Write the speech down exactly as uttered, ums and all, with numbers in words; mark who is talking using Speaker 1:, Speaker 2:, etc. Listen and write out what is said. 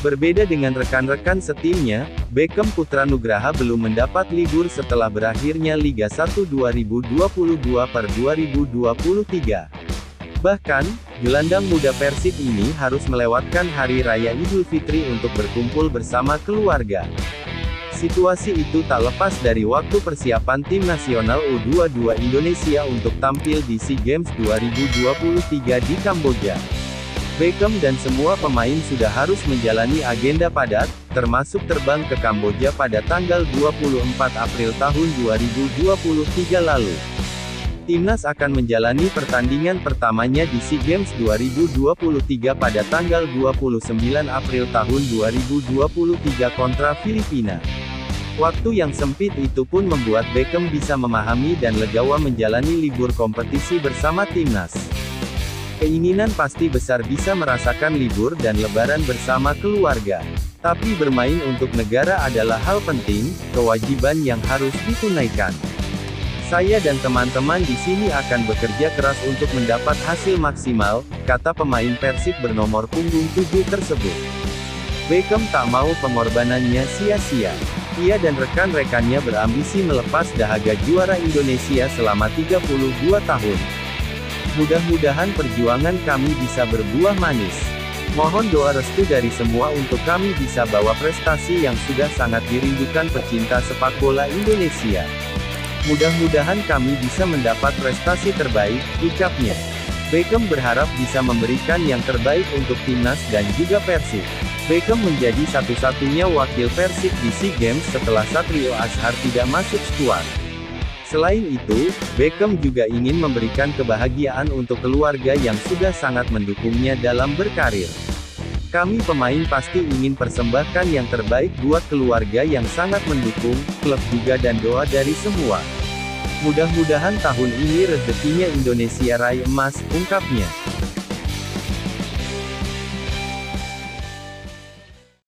Speaker 1: Berbeda dengan rekan-rekan setimnya, Beckham Putra Nugraha belum mendapat libur setelah berakhirnya Liga satu dua ribu dua puluh dua per dua ribu dua puluh tiga. Bahkan, gelandang muda Persib ini harus melewatkan Hari Raya Idul Fitri untuk berkumpul bersama keluarga. Situasi itu tak lepas dari waktu persiapan tim nasional U dua puluh dua Indonesia untuk tampil di SEA Games dua ribu dua puluh tiga di Kamboja. Beckham dan semua pemain sudah harus menjalani agenda padat, termasuk terbang ke Kamboja pada tanggal dua puluh empat April tahun dua ribu dua puluh tiga lalu. Timnas akan menjalani pertandingan pertamanya di SEA Games dua ribu dua puluh tiga pada tanggal dua puluh sembilan April tahun dua ribu dua puluh tiga kontra Filipina. Waktu yang sempit itu pun membuat Beckham bisa memahami dan legawa menjalani libur kompetisi bersama timnas. Keinginan pasti besar bisa merasakan libur dan lebaran bersama keluarga. Tapi bermain untuk negara adalah hal penting, kewajiban yang harus ditunaikan. Saya dan teman-teman di sini akan bekerja keras untuk mendapat hasil maksimal, kata pemain Persib bernomor punggung tujuh tersebut. Beckham tak mau pengorbanannya sia-sia. Ia dan rekan-rekannya berambisi melepas dahaga juara Indonesia selama tiga puluh dua tahun. Mudah-mudahan perjuangan kami bisa berbuah manis. Mohon doa restu dari semua untuk kami bisa bawa prestasi yang sudah sangat dirindukan pecinta sepak bola Indonesia. Mudah-mudahan kami bisa mendapat prestasi terbaik, ucapnya. Beckham berharap bisa memberikan yang terbaik untuk timnas dan juga Persib. Beckham menjadi satu-satunya wakil Persib di SEA Games setelah Satrio Azhar tidak masuk skuad. Selain itu, Beckham juga ingin memberikan kebahagiaan untuk keluarga yang sudah sangat mendukungnya dalam berkarir. Kami pemain pasti ingin persembahkan yang terbaik buat keluarga yang sangat mendukung, klub juga dan doa dari semua. Mudah-mudahan tahun ini rezekinya Indonesia raih emas, ungkapnya.